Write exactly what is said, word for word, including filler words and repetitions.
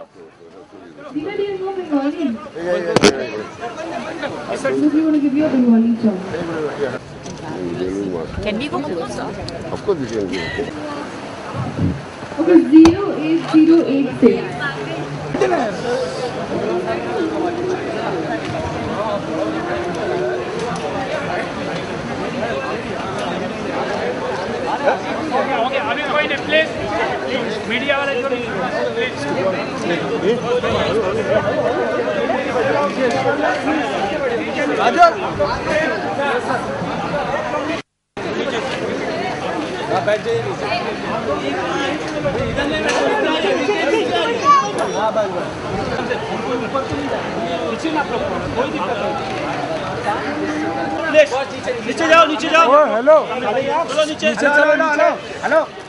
Dina, do you know Bengali? Yeah, yeah, yeah. So we want to give you a Bengali song. Can we go closer? Of course we can go. Okay, zero eight zero eight six. Okay, okay. Are you going to place? Media वाले जो Kajol. हाँ बैठ जाइए नीचे। हाँ बस बस। नीचे ना कोई दिक्कत नहीं। नीचे जाओ नीचे जाओ। हेलो। चलो नीचे। नीचे चलो नीचे। हेलो।